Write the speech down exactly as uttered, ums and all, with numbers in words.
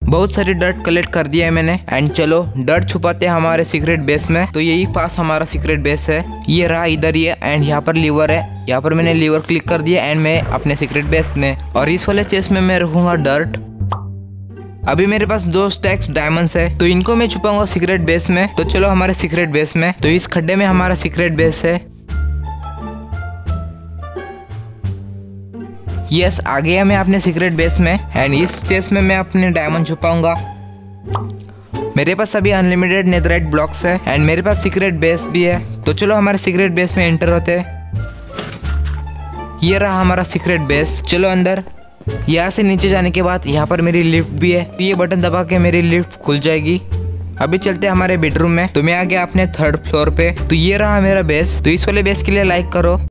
बहुत सारी dirt collect कर दिया है मैंने। एंड चलो डर्ट छुपाते हैं हमारे सीक्रेट बेस में। तो यही पास हमारा सीक्रेट बेस है, ये रहा इधर ही है। एंड यहाँ पर लीवर है, यहाँ पर मैंने लीवर क्लिक कर दिया एंड मैं अपने सीक्रेट बेस में। और इस वाले चेस्ट में मैं रखूंगा डर्ट। अभी मेरे पास दो स्टैक्स डायमंड्स है, तो इनको मैं छुपाऊंगा सीक्रेट बेस में। तो चलो हमारे सीक्रेट बेस में। तो इस खड्डे में हमारा सीक्रेट बेस है। यस, आ गया मैं अपने सीक्रेट बेस में। एंड इस चेस्ट में मैं अपने डायमंड छुपाऊंगा। मेरे पास अभी अनलिमिटेड नेथराइट ब्लॉक्स है एंड मेरे पास सीक्रेट बेस भी है। तो चलो हमारे सीक्रेट बेस में एंटर होते हैं। ये रहा हमारा सीक्रेट बेस। चलो अंदर। यहाँ से नीचे जाने के बाद यहाँ पर मेरी लिफ्ट भी है, ये बटन दबा के मेरी लिफ्ट खुल जाएगी। अभी चलते हैं हमारे बेडरूम में। तो मैं आ गया अपने थर्ड फ्लोर पे। तो ये रहा मेरा बेस। तो इस वाले बेस के लिए लाइक करो।